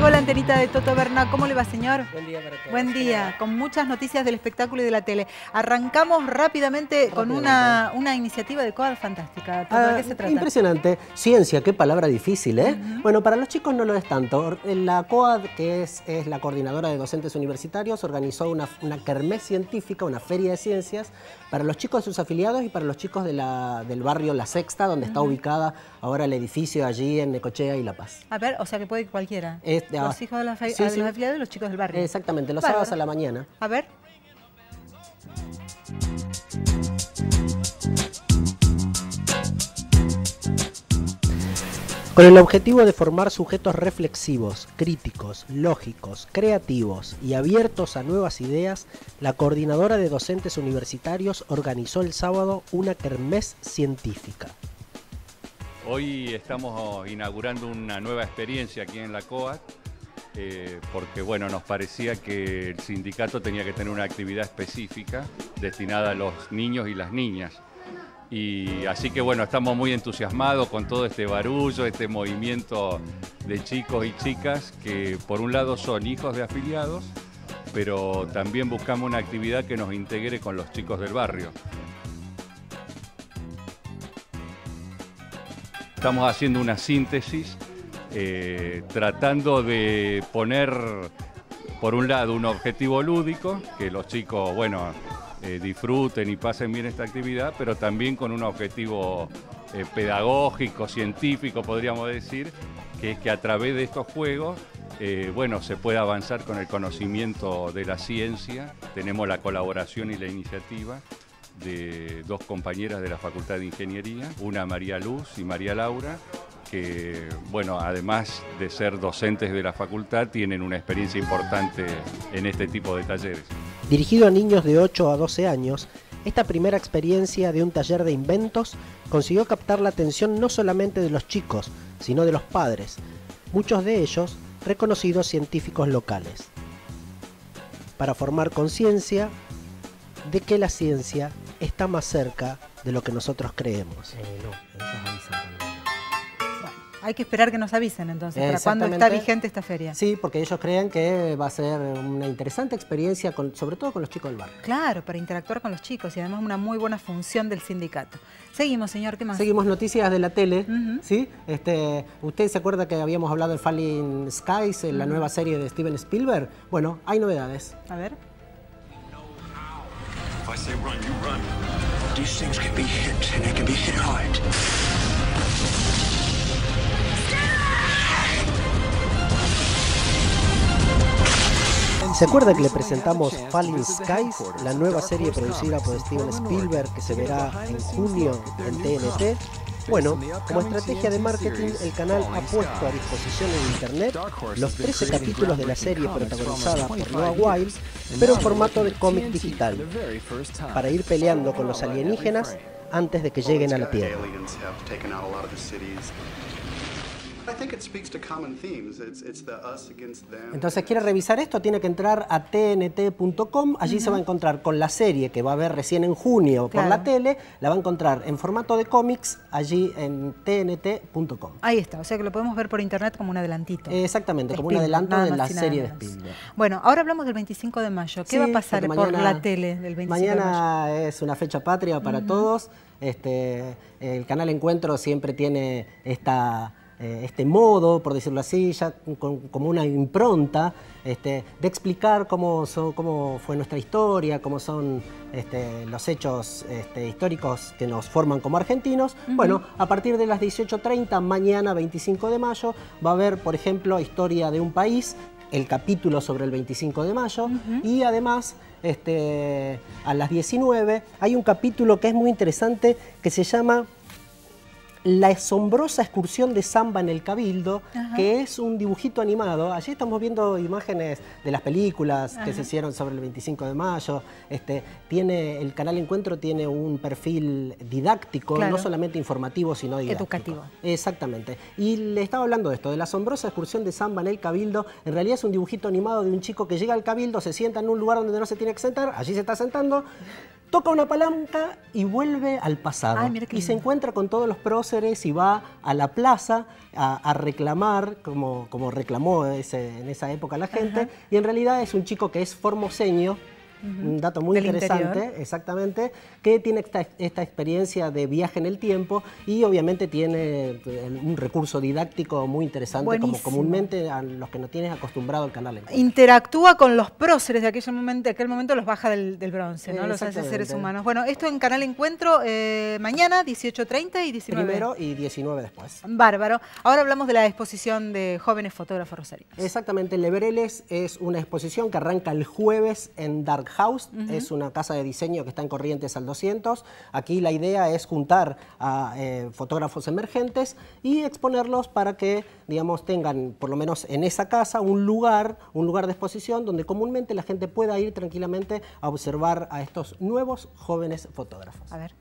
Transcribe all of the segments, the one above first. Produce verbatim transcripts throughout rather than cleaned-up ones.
la antenita de Toto Berna. ¿Cómo le va, señor? Buen día para todos. Buen día, con muchas noticias del espectáculo y de la tele. Arrancamos rápidamente, rápidamente. con una, una iniciativa de COAD fantástica. ¿De ah, qué se trata? Impresionante. Ciencia, qué palabra difícil, ¿eh? Uh-huh. Bueno, para los chicos no lo es tanto. La COAD, que es, es la Coordinadora de Docentes Universitarios, organizó una, una kermés científica, una feria de ciencias, para los chicos de sus afiliados y para los chicos de la, del barrio La Sexta, donde uh-huh. está ubicada ahora el edificio allí en Necochea y La Paz. A ver, o sea que puede ir cualquiera. Es, los ah, hijos de, la sí, de sí. los afiliados y los chicos del barrio. Exactamente, los Bárbaro. sábados a la mañana. A ver. Con el objetivo de formar sujetos reflexivos, críticos, lógicos, creativos y abiertos a nuevas ideas, la Coordinadora de Docentes Universitarios organizó el sábado una kermés científica. Hoy estamos inaugurando una nueva experiencia aquí en la COAD, eh, porque bueno, nos parecía que el sindicato tenía que tener una actividad específica destinada a los niños y las niñas. Y así que bueno, estamos muy entusiasmados con todo este barullo, este movimiento de chicos y chicas que por un lado son hijos de afiliados, pero también buscamos una actividad que nos integre con los chicos del barrio. Estamos haciendo una síntesis, eh, tratando de poner, por un lado, un objetivo lúdico, que los chicos, bueno, eh, disfruten y pasen bien esta actividad, pero también con un objetivo eh, pedagógico, científico, podríamos decir, que es que a través de estos juegos, eh, bueno, se pueda avanzar con el conocimiento de la ciencia. Tenemos la colaboración y la iniciativa de dos compañeras de la Facultad de Ingeniería, una María Luz y María Laura, que, bueno, además de ser docentes de la facultad, tienen una experiencia importante en este tipo de talleres. Dirigido a niños de ocho a doce años, esta primera experiencia de un taller de inventos consiguió captar la atención no solamente de los chicos, sino de los padres, muchos de ellos reconocidos científicos locales, para formar conciencia de que la ciencia está más cerca de lo que nosotros creemos. Eh, no, bueno, hay que esperar que nos avisen entonces, ¿para cuándo está vigente esta feria? Sí, porque ellos creen que va a ser una interesante experiencia, con, sobre todo con los chicos del barrio. Claro, para interactuar con los chicos y además una muy buena función del sindicato. Seguimos, señor, ¿qué más? Seguimos noticias de la tele, uh-huh. ¿sí? Este, ¿usted se acuerda que habíamos hablado de Falling Skies, en uh-huh. la nueva serie de Steven Spielberg? Bueno, hay novedades. A ver. If I say run, you run. These things can be hit, and they can be hit hard. ¿Se acuerda que le presentamos Falling Skies, la nueva serie producida por Steven Spielberg que se verá en junio en T N T? Bueno, como estrategia de marketing, el canal ha puesto a disposición en internet los trece capítulos de la serie protagonizada por Noah Wyle, pero en formato de cómic digital, para ir peleando con los alienígenas antes de que lleguen a la Tierra. Entonces, ¿quiere revisar esto? Tiene que entrar a T N T punto com. Allí uh-huh. se va a encontrar con la serie que va a ver recién en junio claro. por la tele. La va a encontrar en formato de cómics allí en T N T punto com. Ahí está, o sea que lo podemos ver por internet como un adelantito. Exactamente, como un adelanto de la serie de Spielberg. Bueno, ahora hablamos del veinticinco de mayo. ¿Qué sí, va a pasar por mañana, la tele del veinticinco mañana de mayo? Mañana es una fecha patria para uh-huh. todos. Este, el canal Encuentro siempre tiene esta... este modo, por decirlo así, ya con, como una impronta este, de explicar cómo, so, cómo fue nuestra historia, cómo son este, los hechos este, históricos que nos forman como argentinos. Uh-huh. Bueno, a partir de las dieciocho treinta, mañana veinticinco de mayo, va a haber, por ejemplo, Historia de un país, el capítulo sobre el veinticinco de mayo, uh-huh. y además este, a las diecinueve hay un capítulo que es muy interesante que se llama La asombrosa excursión de Samba en el Cabildo, Ajá. que es un dibujito animado. Allí estamos viendo imágenes de las películas Ajá. que se hicieron sobre el veinticinco de mayo. Este, tiene, el canal Encuentro tiene un perfil didáctico, claro. no solamente informativo, sino didáctico. Educativo. Exactamente. Y le estaba hablando de esto, de la asombrosa excursión de Samba en el Cabildo. En realidad es un dibujito animado de un chico que llega al Cabildo, se sienta en un lugar donde no se tiene que sentar, allí se está sentando, toca una palanca y vuelve al pasado. Ay, mira qué y se lindo. encuentra con todos los próceres y va a la plaza a, a reclamar, como, como reclamó ese, en esa época la gente. Ajá. Y en realidad es un chico que es formoseño. Uh-huh. Un dato muy Del interesante, interior. Exactamente, que tiene esta, esta experiencia de viaje en el tiempo y obviamente tiene un recurso didáctico muy interesante. Buenísimo. Como comúnmente a los que no tienen acostumbrado el canal Encuentro. Interactúa con los próceres de aquel momento, de aquel momento los baja del, del bronce, ¿no? Eh, Los hace seres exactamente. humanos. Bueno, esto en Canal Encuentro eh, mañana, dieciocho treinta y diecinueve. Primero y diecinueve después. Bárbaro. Ahora hablamos de la exposición de jóvenes fotógrafos rosarinos. Exactamente, Lebreles es una exposición que arranca el jueves en Dark House. Uh-huh. Es una casa de diseño que está en Corrientes al doscientos. Aquí la idea es juntar a eh, fotógrafos emergentes y exponerlos para que, digamos, tengan, por lo menos en esa casa, un lugar, un lugar de exposición donde comúnmente la gente pueda ir tranquilamente a observar a estos nuevos jóvenes fotógrafos. A ver.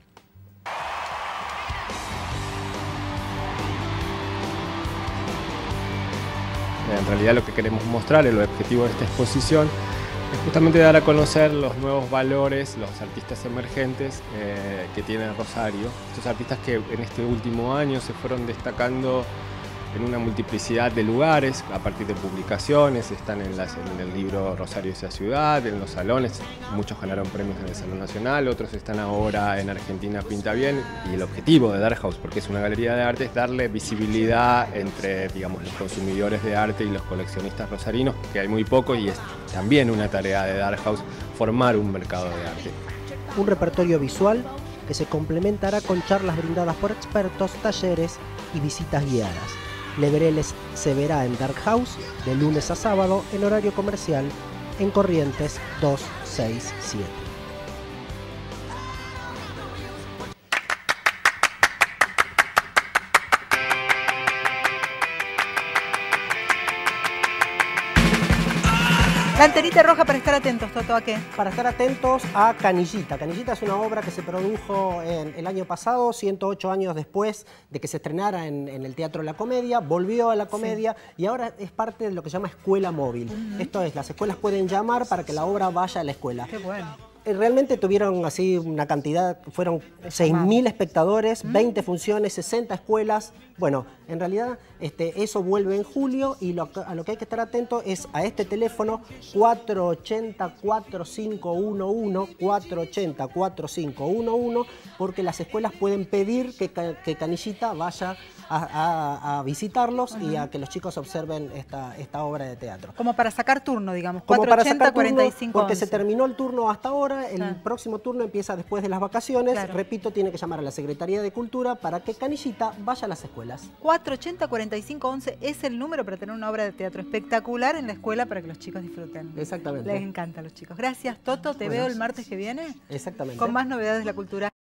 En realidad lo que queremos mostrar, el objetivo de esta exposición, es justamente dar a conocer los nuevos valores, los artistas emergentes eh, que tiene Rosario. Estos artistas que en este último año se fueron destacando en una multiplicidad de lugares, a partir de publicaciones, están en, las, en el libro Rosario es la ciudad, en los salones, muchos ganaron premios en el Salón Nacional, otros están ahora en Argentina Pinta Bien, y el objetivo de Dark House, porque es una galería de arte, es darle visibilidad entre, digamos, los consumidores de arte y los coleccionistas rosarinos, que hay muy poco, y es también una tarea de Dark House formar un mercado de arte. Un repertorio visual que se complementará con charlas brindadas por expertos, talleres y visitas guiadas. Lebreles se verá en Dark House de lunes a sábado en horario comercial en Corrientes doscientos sesenta y siete. La antenita roja para estar atentos, Toto, ¿a qué? Para estar atentos a Canillita. Canillita es una obra que se produjo en el año pasado, ciento ocho años después de que se estrenara en, en el Teatro La Comedia, volvió a la comedia sí. y ahora es parte de lo que se llama escuela móvil. Uh-huh. Esto es, las escuelas pueden llamar para que la obra vaya a la escuela. Qué bueno. Realmente tuvieron así una cantidad, fueron seis mil espectadores, mm. veinte funciones, sesenta escuelas. Bueno, en realidad este, eso vuelve en julio y lo, a lo que hay que estar atento es a este teléfono cuatro ochenta, cuatro cinco uno uno, cuatro ochenta, cuatro cinco uno uno, porque las escuelas pueden pedir que, que Canillita vaya a, a, a visitarlos uh-huh. y a que los chicos observen esta, esta obra de teatro. Como para sacar turno, digamos, Como cuatro ochenta, cuarenta y cinco, porque once. Se terminó el turno hasta ahora, el claro. próximo turno empieza después de las vacaciones. Claro. Repito, tiene que llamar a la Secretaría de Cultura para que Canillita vaya a las escuelas. cuatro ochenta, cuarenta y cinco, once es el número para tener una obra de teatro espectacular en la escuela para que los chicos disfruten. Exactamente. Les encanta a los chicos. Gracias, Toto. Te bueno, veo el martes que viene. Exactamente. Con más novedades de la cultura.